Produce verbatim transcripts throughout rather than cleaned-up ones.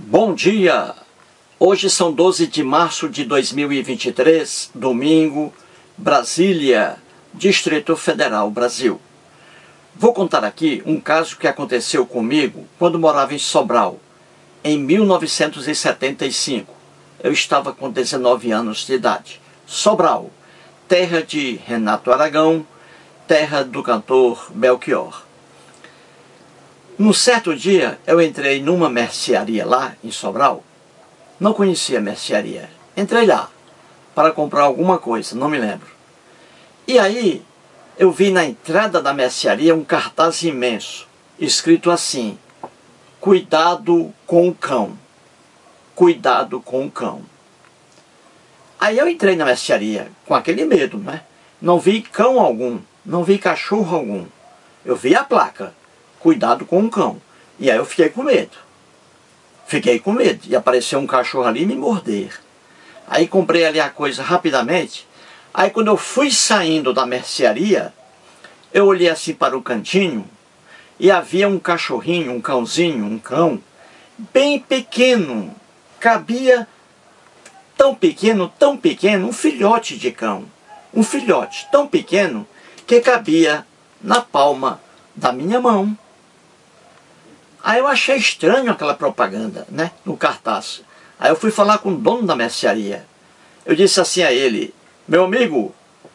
Bom dia! Hoje são doze de março de dois mil e vinte e três, domingo, Brasília, Distrito Federal, Brasil. Vou contar aqui um caso que aconteceu comigo quando morava em Sobral, em mil novecentos e setenta e cinco. Eu estava com dezenove anos de idade. Sobral, terra de Renato Aragão, terra do cantor Belchior. Num certo dia, eu entrei numa mercearia lá em Sobral. Não conhecia a mercearia. Entrei lá para comprar alguma coisa, não me lembro. E aí, eu vi na entrada da mercearia um cartaz imenso, escrito assim: cuidado com o cão. Cuidado com o cão. Aí eu entrei na mercearia com aquele medo, né? Não vi cão algum, não vi cachorro algum. Eu vi a placa: cuidado com o cão. E aí eu fiquei com medo. Fiquei com medo. E apareceu um cachorro ali e me morder. Aí comprei ali a coisa rapidamente. Aí quando eu fui saindo da mercearia, eu olhei assim para o cantinho e havia um cachorrinho, um cãozinho, um cão, bem pequeno. Cabia tão pequeno, tão pequeno, um filhote de cão. Um filhote tão pequeno que cabia na palma da minha mão. Aí eu achei estranho aquela propaganda, né, no cartaz. Aí eu fui falar com o dono da mercearia. Eu disse assim a ele: meu amigo,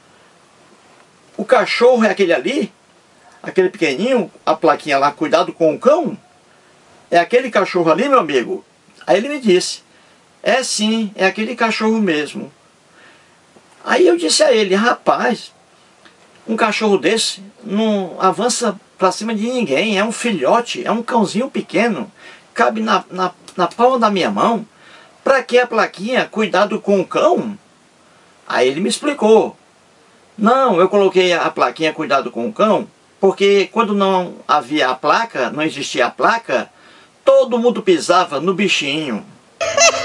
o cachorro é aquele ali? Aquele pequenininho, a plaquinha lá, cuidado com o cão? É aquele cachorro ali, meu amigo? Aí ele me disse: é sim, é aquele cachorro mesmo. Aí eu disse a ele: rapaz, um cachorro desse não avança para cima de ninguém, é um filhote, é um cãozinho pequeno, cabe na, na, na palma da minha mão. Para que a plaquinha cuidado com o cão? Aí ele me explicou: não, eu coloquei a plaquinha cuidado com o cão porque quando não havia a placa, não existia a placa, todo mundo pisava no bichinho.